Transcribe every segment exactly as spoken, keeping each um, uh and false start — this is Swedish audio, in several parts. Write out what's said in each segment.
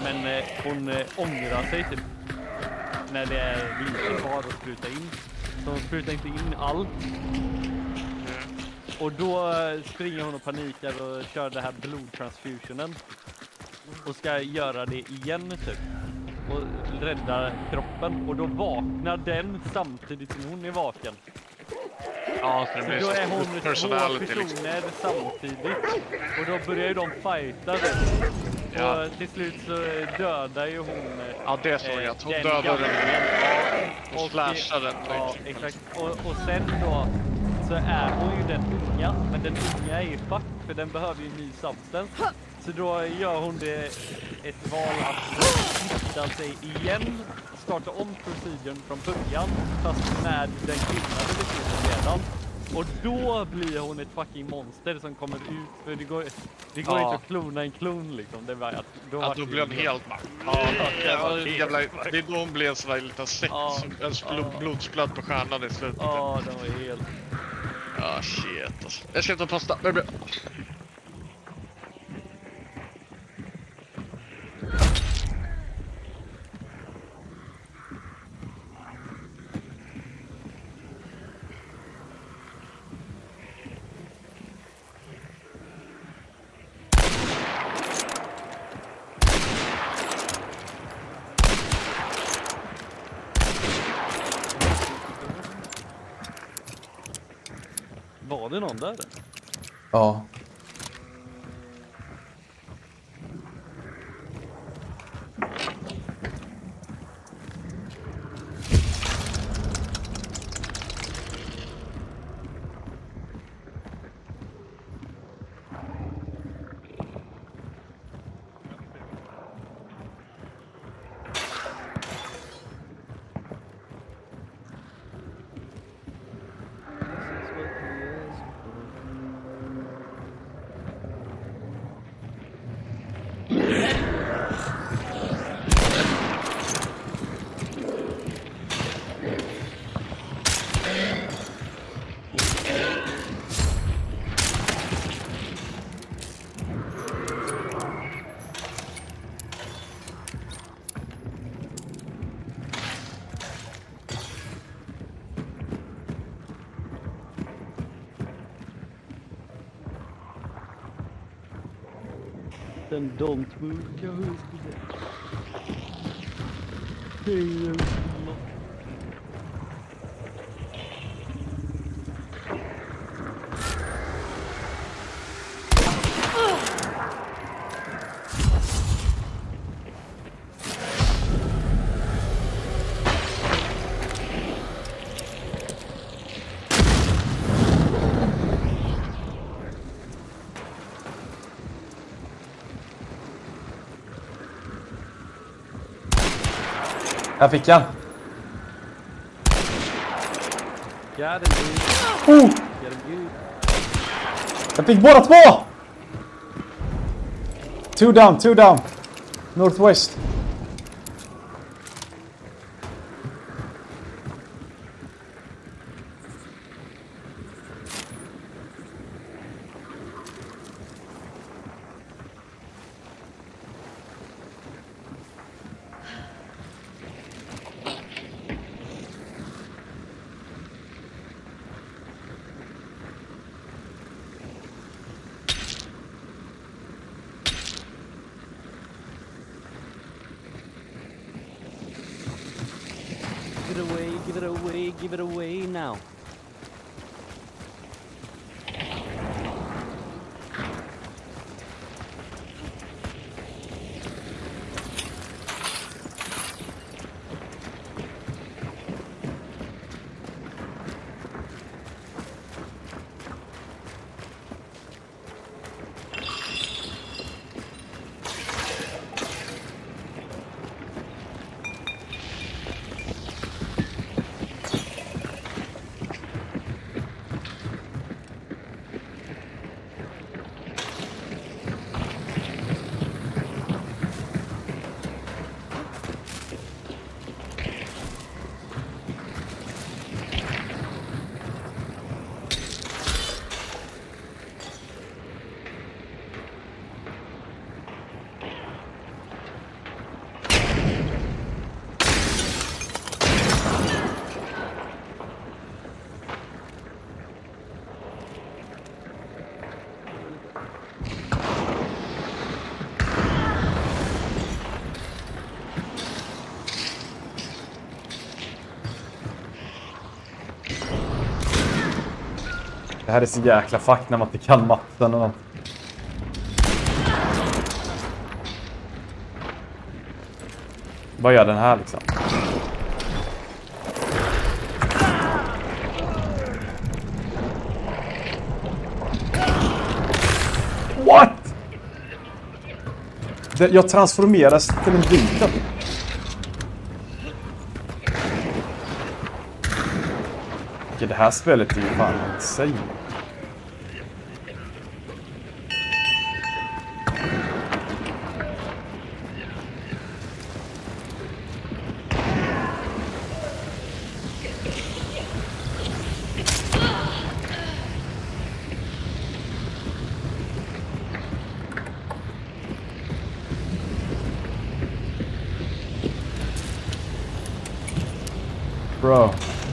Men eh, hon eh, ångrar sig typ när det är lite kvar att spruta in. Så hon sprutar inte in allt. Och då eh, springer hon och panikar och kör det här blodtransfusionen. Och ska göra det igen typ. Och rädda kroppen. Och då vaknar den samtidigt som hon är vaken. Ja, så det blir då så är hon två personality personer liksom. samtidigt. Och då börjar ju de fighta. Ja. Och till slut så dödar ju hon... Ja, det såg jag. Hon den dödade gamla. den. Och, Och slashade den. Ja, exakt. Och, och sen då så är hon ju den unga. Men den unga är ju fuck, för den behöver ju ny substance. Så då gör hon det ett val att hitta sig igen. Starta om proceduren från början. Fast med den kvinnade betyder redan. Och då blir hon ett fucking monster som kommer ut. För det går, det går Ja. inte att klona en klon liksom. Det var, att, då, Ja, var då det- blir hon helt mack. Ja, det, var en jävla, det är då hon blev sådär lite sex. Ja. En blod, blodsblöd på stjärnan i slutet. Ja, den var helt... Ja, shit alltså. Jag ska ta pasta. Det blir... Var det någon där? Ja. Then don't move your husband. Hey, Jag fick han. Got it, dude. Oh! Got it, dude. Jag fick båda två! Two down, two down. Northwest. Give it away, give it away, give it away now. Det här är så jäkla fuck när man inte kan matten och något. Vad gör den här liksom? What? Det, jag transformeras till en vita. Okej, det här spelet är ju fan insane. Bro.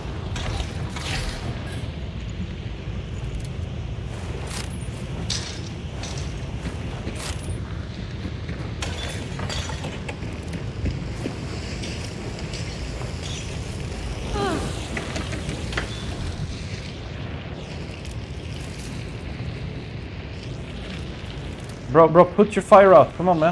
Bro, bro, put your fire out. Come on, man.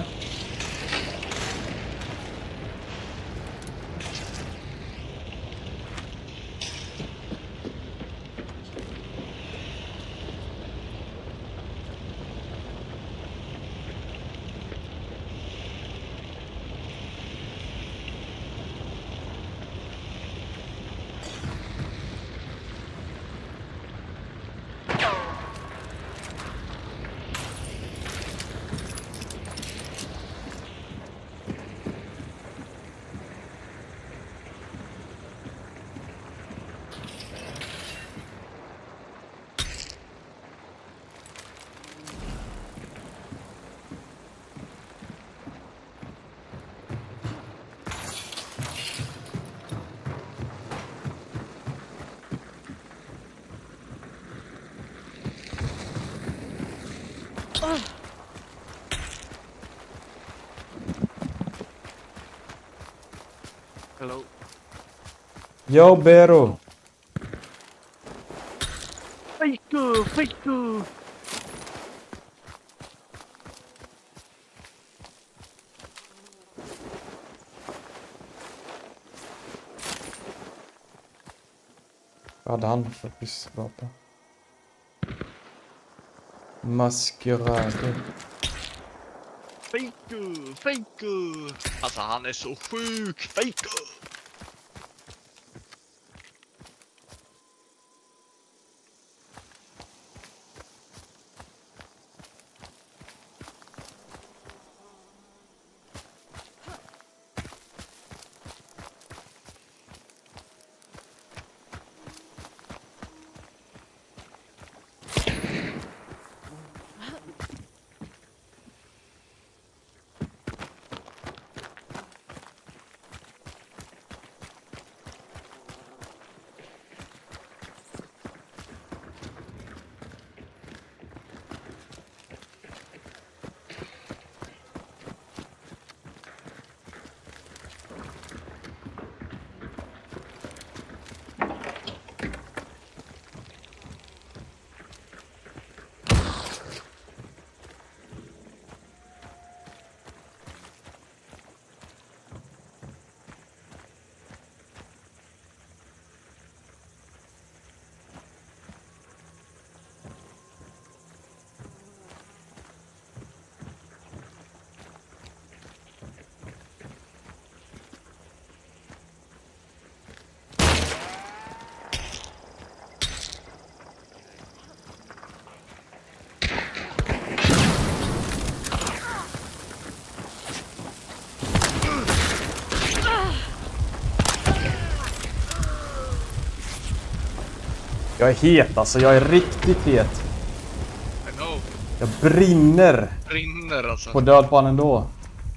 Hello. Yo, Bero. Fiku, fiku. Vad hade han för pissvapen? Maskerade. Fiku, fiku. Alltså han är så sjuk. Fiku. Jag är het alltså, jag är riktigt het. I know. Jag brinner. Brinner alltså. På död på han ändå.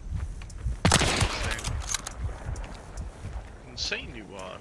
Insane you are.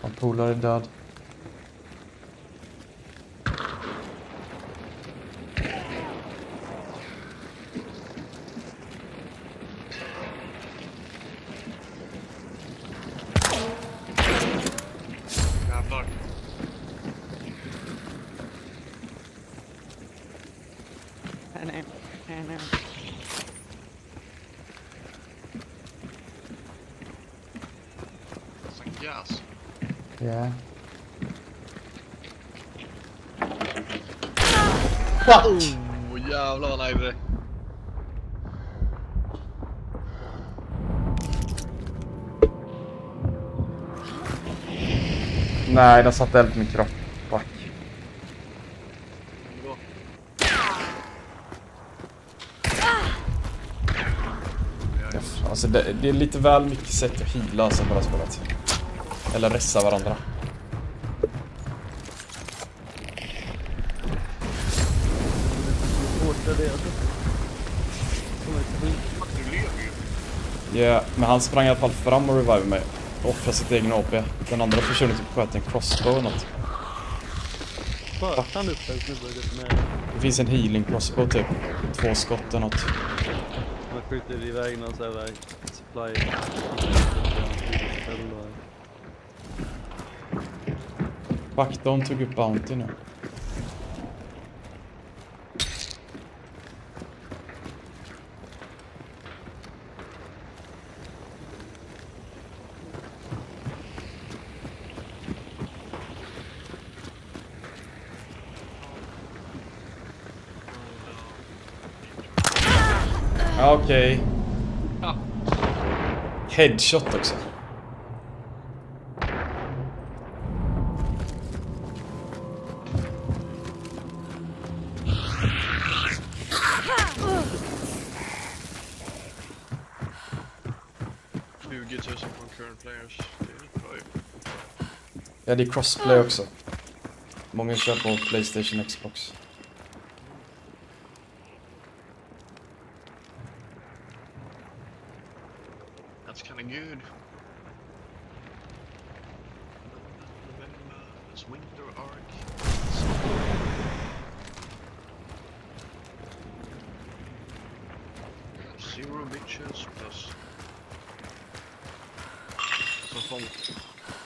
Han polare är död. Jävlar. Sen gas. Ja. Oh, jävlar vad nära det. Nej, den satte eld på min kropp. Fuck. Alltså det, det är lite väl mycket sätt att heala som bara spelat. Eller ressa varandra. Ja, yeah, men han sprang i alla fall fram och revive mig. Offra sitt egen A P. Den andra personen typ sköt en crossbow eller något. Sköt han upp en snubbe med... Det finns en healing crossbow typ. Två skott eller något. Man skjuter iväg någon sån här supply. Fuck, de tog upp bounty nu. Okej. Okay. Ja. Headshot också. tjugo tusen concurrent players. Det är bra ju. Ja, det är crossplay också. Många kör på PlayStation, Xbox. That's kind of good. It's winter arc. Zero bitches plus. Så fångt.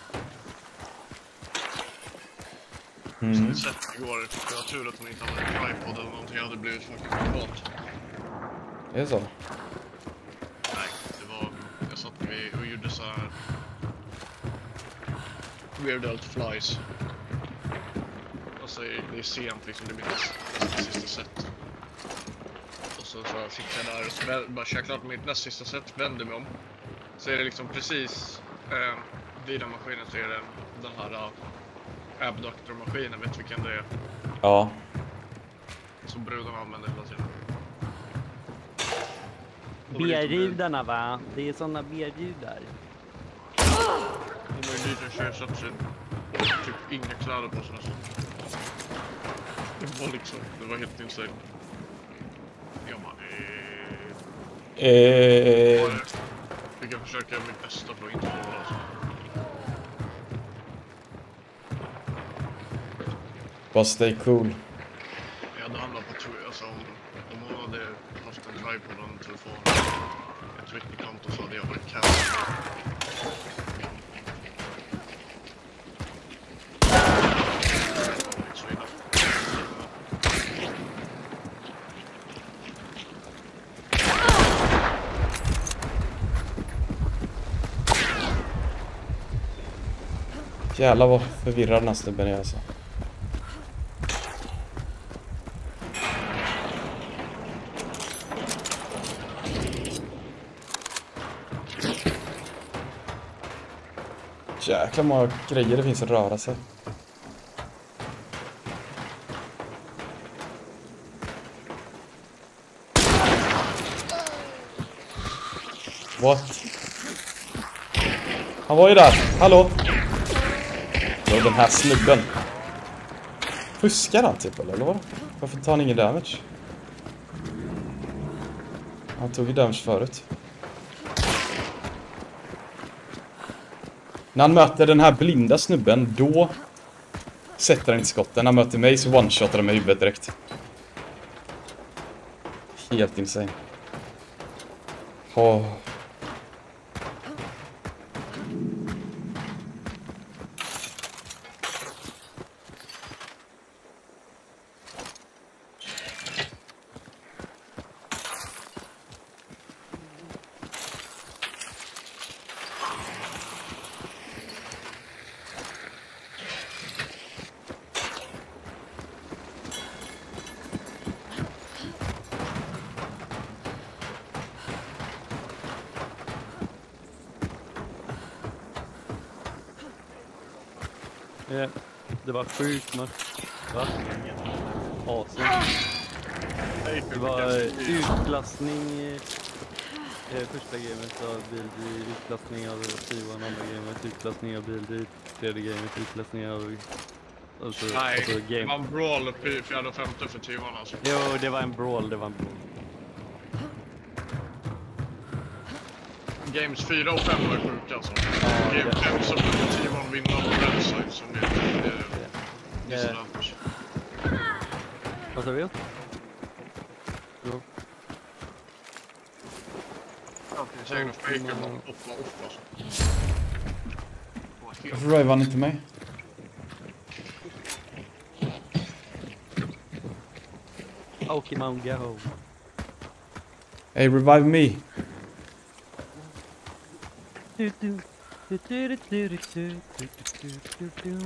Mm. Sett igår. Jag har tur att hon inte hade en tripod eller någonting. Jag hade blivit fucking privat. Är det så? Nej, det var... Jag satt vid och gjorde så här... Weird Alt Flies. Alltså det är sent liksom, det är mitt nästa sista set. Och så, så fick jag där och så bara kör klart mitt nästa sista set, vände mig om. Så är det liksom precis eh, vid den maskinen så är det den här uh, abductor-maskinen, vet du vilken det är? Ja. Som brudarna använder hela tiden. B-rudarna va? Det är såna B-rudar. De är lite tjejer så att typ inga kläder på sig nästan. Det var liksom, det var helt insane. Jag bara, eh... Eh... Vi kan försöka mitt bästa för att inte få det alltså. Bara stay cool. Jag hade handlat på Twitter, alltså om, om hon hade haft en tripod på en telefon, ett Twitter-konto så hade jag varit cast. Jävlar vad förvirrad den här snubben är alltså. Jäklar många grejer det finns att röra sig. What? Han var ju där. Hallå? Ja, den här snubben. Fuskar han typ eller vad? Varför tar han ingen damage? Han tog ju damage förut. När han möter den här blinda snubben, då sätter han inte skotten. När han möter mig så one-shotar han med huvudet direkt. Helt insane. Åh. Ja, det var sjukt men va? Asen. Det var utklassning eh, första gamet av bildy, utklassning av Tivan, andra gamet, utklassning av bildy, tredje gamet, utklassning av alltså, Nej, alltså, game. det var en brawl uppe i fjärde och femte för Tivan alltså. Jo, det var en brawl, det var en brawl. Games fyra och fem var sjuka alltså. Ja, Game det- fem så kunde Tivan vinna på red side som det är. Det är Eh, sådär. Vad sa vi? Jo. Säkert fejkar man hoppa off alltså. Varför driver han inte mig? Pokemon Go. Hey, revive me. Du, du, du, du, du, du, du, du, du, du, du.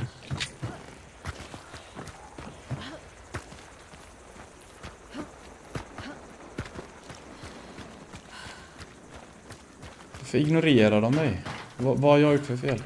Varför ignorerar de mig? Va, vad har jag gjort för fel?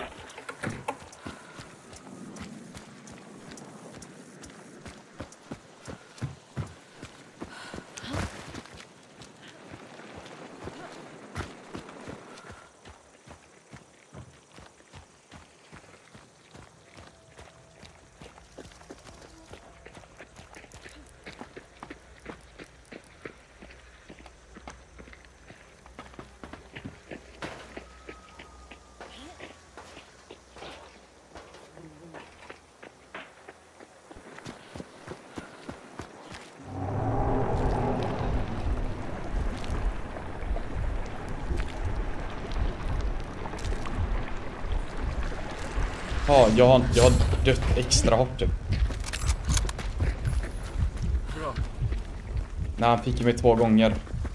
Ja, jag har, jag har dött extra hårt typ. Bra. Nej, han fick mig två gånger.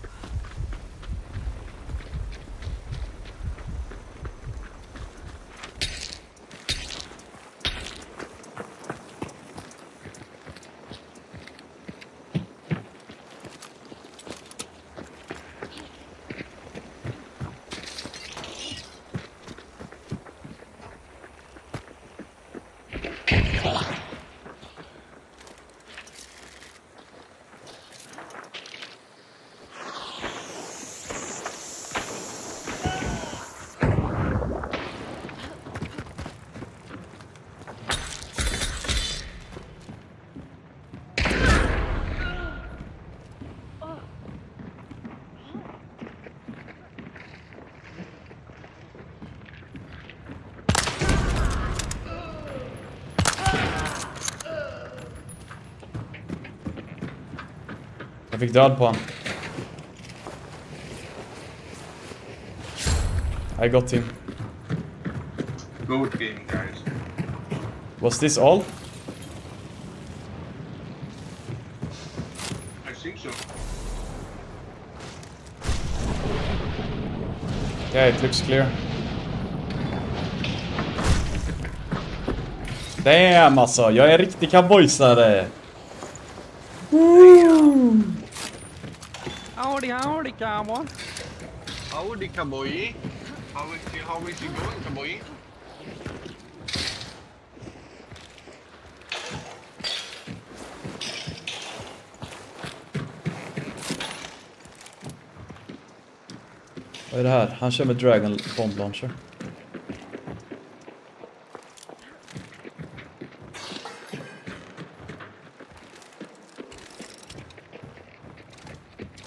Jag fick död på han. I got him. Good game, guys. Was this all? I think so. Yeah, it looks clear. Damn alltså, jag är en riktig cowboysare. Howdy, howdy, cowboy. Howdy cowboy. How is, how is it going cowboy? Vad är det här? Han kör med Dragon Bomb Launcher.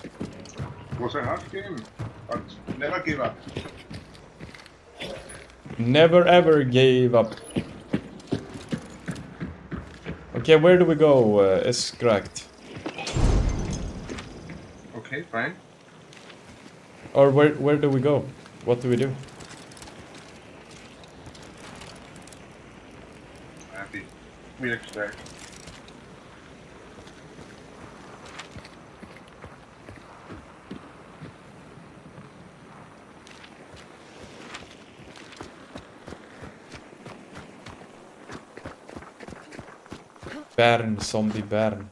Was a hard game, but never give up. Never ever gave up. Okay, where do we go, uh, Escract? Okay, fine. Or where where do we go? What do we do? Happy. We extract. Bern, zombie Bern.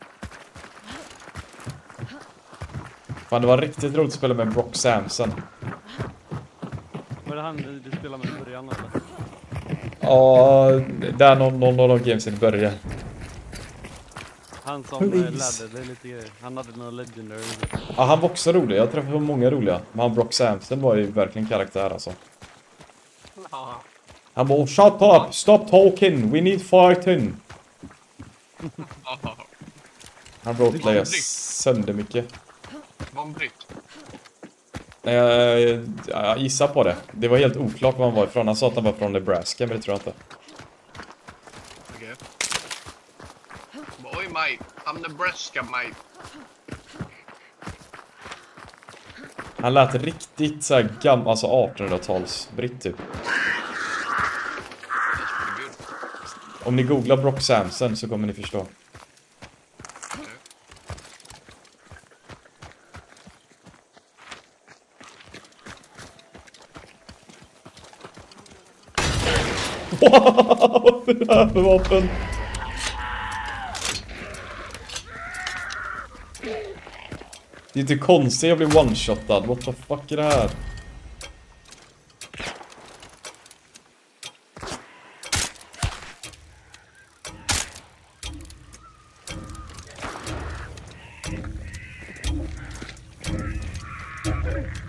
Fan, det var riktigt roligt att spela med Brock Samson. Var det han du, du spelade med i början eller? Ja, där någon, någon av de gamesen började. Han som eh, Please. lärde dig lite grejer. Han hade några legendary. Ja, han var också rolig. Jag träffade många roliga. Men han Brock Samson var ju verkligen karaktär alltså. Ja. Han bara, shut up, stop talking, we need fighting. Han roleplayade sönder mycket. Var en britt? Nej, jag, jag, jag gissar på det. Det var helt oklart var han var ifrån. Han sa att han var från Nebraska, men det tror jag inte. Okej. Oj, mate. I'm Nebraska, mate. Han lät riktigt så här gam, alltså artonhundratals britt typ. Om ni googlar Brock Samson så kommer ni förstå. Vad är det här för vapen? Det är inte konstigt jag blir one-shotad. What the fuck är det här?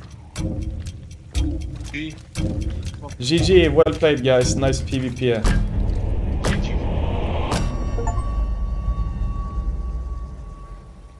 G G, well played guys, nice PvP.